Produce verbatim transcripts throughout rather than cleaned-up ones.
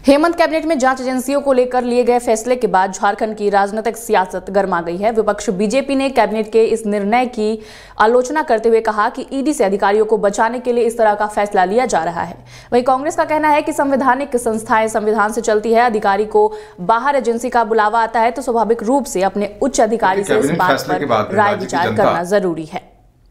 Hemant cabinet में जांच एजेंसियों को लेकर लिए गए फैसले के बाद झारखंड की राजनीतिक सियासत गर्मा गई है। विपक्ष बीजेपी ने कैबिनेट के इस निर्णय की आलोचना करते हुए कहा कि ईडी से अधिकारियों को बचाने के लिए इस तरह का फैसला लिया जा रहा है। वहीं कांग्रेस का कहना है कि संवैधानिक संस्थाएं संविधान से चलती है, अधिकारी को बाहर एजेंसी का बुलावा आता है तो स्वाभाविक रूप से अपने उच्च अधिकारी से इस बात पर राय विचार करना जरूरी है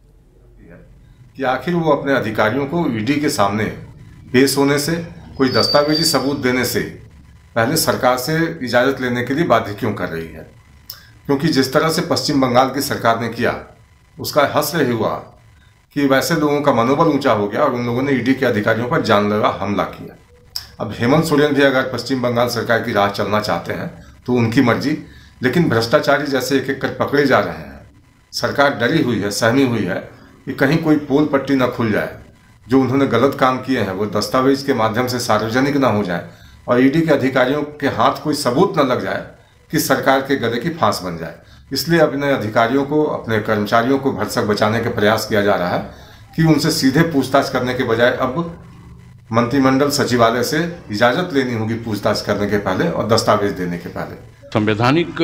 कि आखिर वो अपने अधिकारियों को ईडी के सामने पेश होने से, कोई दस्तावेजी सबूत देने से पहले सरकार से इजाज़त लेने के लिए बाध्य क्यों कर रही है। क्योंकि जिस तरह से पश्चिम बंगाल की सरकार ने किया, उसका हश्र ही हुआ कि वैसे लोगों का मनोबल ऊंचा हो गया और उन लोगों ने ईडी के अधिकारियों पर जानलेवा हमला किया। अब हेमंत सोरेन भी अगर पश्चिम बंगाल सरकार की राह चलना चाहते हैं तो उनकी मर्जी, लेकिन भ्रष्टाचारी जैसे एक एक कर पकड़े जा रहे हैं। सरकार डरी हुई है, सहमी हुई है कि कहीं कोई पोल पट्टी न खुल जाए, जो उन्होंने गलत काम किए हैं वो दस्तावेज के माध्यम से सार्वजनिक ना हो जाए और ईडी के अधिकारियों के हाथ कोई सबूत न लग जाए कि सरकार के गले की फांस बन जाए। इसलिए अपने अधिकारियों को, अपने कर्मचारियों को भरसक बचाने का प्रयास किया जा रहा है कि उनसे सीधे पूछताछ करने के बजाय अब मंत्रिमंडल सचिवालय से इजाजत लेनी होगी पूछताछ करने के पहले और दस्तावेज देने के पहले। संवैधानिक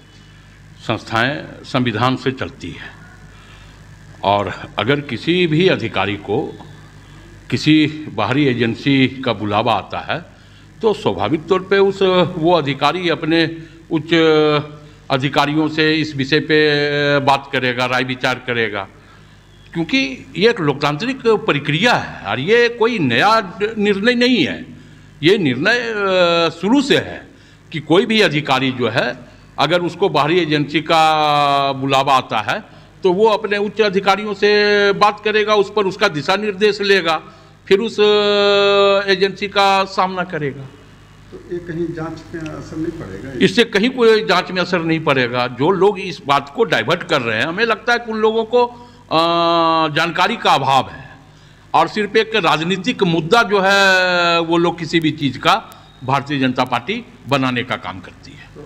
संस्थाएं संविधान से चलती है और अगर किसी भी अधिकारी को किसी बाहरी एजेंसी का बुलावा आता है तो स्वाभाविक तौर पे उस वो अधिकारी अपने उच्च अधिकारियों से इस विषय पे बात करेगा, राय विचार करेगा, क्योंकि ये एक लोकतांत्रिक प्रक्रिया है और ये कोई नया निर्णय नहीं है। ये निर्णय शुरू से है कि कोई भी अधिकारी जो है अगर उसको बाहरी एजेंसी का बुलावा आता है तो वो अपने उच्च अधिकारियों से बात करेगा, उस पर उसका दिशा निर्देश लेगा, फिर उस एजेंसी का सामना करेगा। तो ये कहीं जांच में असर नहीं पड़ेगा? इससे कहीं कोई जांच में असर नहीं पड़ेगा। जो लोग इस बात को डाइवर्ट कर रहे हैं, हमें लगता है कि उन लोगों को जानकारी का अभाव है और सिर्फ एक राजनीतिक मुद्दा जो है वो लोग किसी भी चीज़ का भारतीय जनता पार्टी बनाने का काम करती है।